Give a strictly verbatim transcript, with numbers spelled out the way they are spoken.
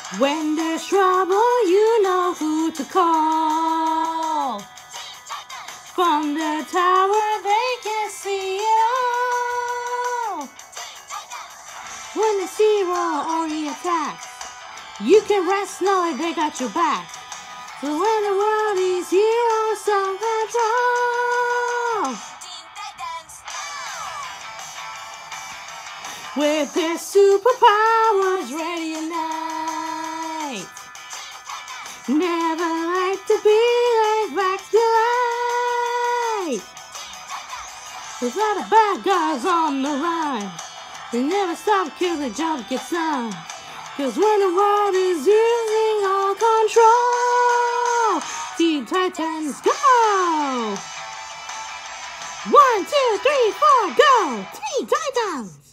When there's trouble, you know who to call. From the tower, they can see it all. When the zero only attacks, you can rest knowing they got your back. So when the world is zeroes on control, with their superpowers ready tonight, never like to be left back to light. There's a lot of bad guys on the run. They never stop till the job gets done. Cause when the world is using all control, Teen Titans go! One, two, three, four, go! Teen Titans!